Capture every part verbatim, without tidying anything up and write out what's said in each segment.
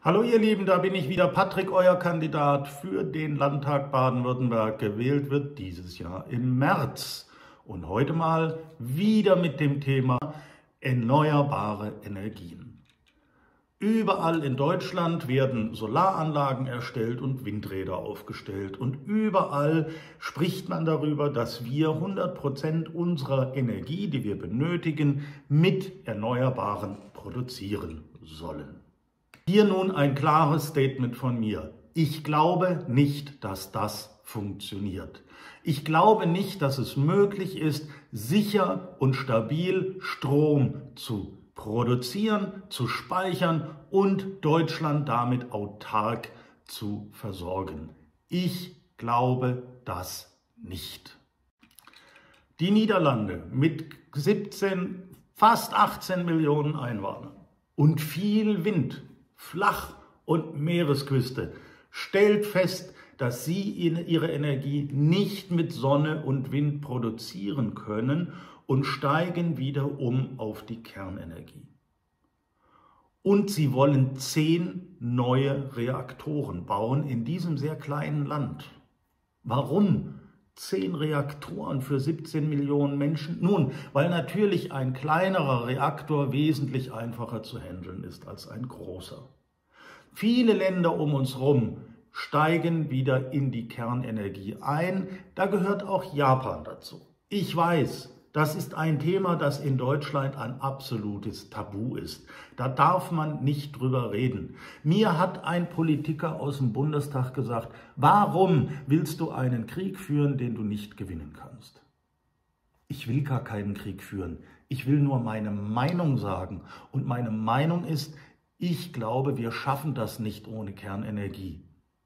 Hallo ihr Lieben, da bin ich wieder, Patrick, euer Kandidat für den Landtag Baden-Württemberg. Gewählt wird dieses Jahr im März. Und heute mal wieder mit dem Thema erneuerbare Energien. Überall in Deutschland werden Solaranlagen erstellt und Windräder aufgestellt. Und überall spricht man darüber, dass wir hundert Prozent unserer Energie, die wir benötigen, mit Erneuerbaren produzieren sollen. Hier nun ein klares Statement von mir. Ich glaube nicht, dass das funktioniert. Ich glaube nicht, dass es möglich ist, sicher und stabil Strom zu produzieren, zu speichern und Deutschland damit autark zu versorgen. Ich glaube das nicht. Die Niederlande mit siebzehn, fast achtzehn Millionen Einwohnern und viel Wind, Flach- und Meeresküste, stellt fest, dass sie ihre Energie nicht mit Sonne und Wind produzieren können und steigen wieder um auf die Kernenergie. Und sie wollen zehn neue Reaktoren bauen in diesem sehr kleinen Land. Warum? Zehn Reaktoren für siebzehn Millionen Menschen? Nun, weil natürlich ein kleinerer Reaktor wesentlich einfacher zu handeln ist als ein großer. Viele Länder um uns herum steigen wieder in die Kernenergie ein. Da gehört auch Japan dazu. Ich weiß, das ist ein Thema, das in Deutschland ein absolutes Tabu ist. Da darf man nicht drüber reden. Mir hat ein Politiker aus dem Bundestag gesagt, warum willst du einen Krieg führen, den du nicht gewinnen kannst? Ich will gar keinen Krieg führen. Ich will nur meine Meinung sagen. Und meine Meinung ist, ich glaube, wir schaffen das nicht ohne Kernenergie.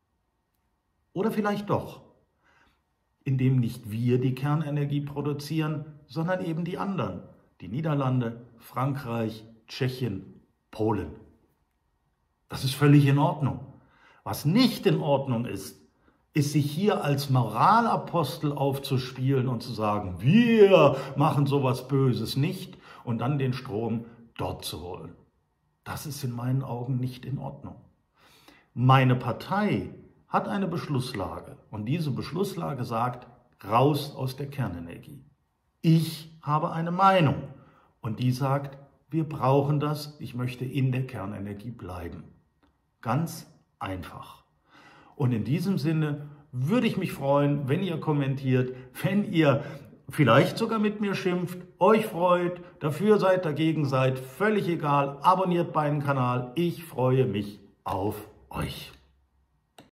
Oder vielleicht doch, indem nicht wir die Kernenergie produzieren, sondern eben die anderen. Die Niederlande, Frankreich, Tschechien, Polen. Das ist völlig in Ordnung. Was nicht in Ordnung ist, ist sich hier als Moralapostel aufzuspielen und zu sagen, wir machen sowas Böses nicht und dann den Strom dort zu holen. Das ist in meinen Augen nicht in Ordnung. Meine Partei hat eine Beschlusslage und diese Beschlusslage sagt, raus aus der Kernenergie. Ich habe eine Meinung und die sagt, wir brauchen das, ich möchte in der Kernenergie bleiben. Ganz einfach. Und in diesem Sinne würde ich mich freuen, wenn ihr kommentiert, wenn ihr vielleicht sogar mit mir schimpft, euch freut, dafür seid, dagegen seid, völlig egal, abonniert meinen Kanal, ich freue mich auf euch.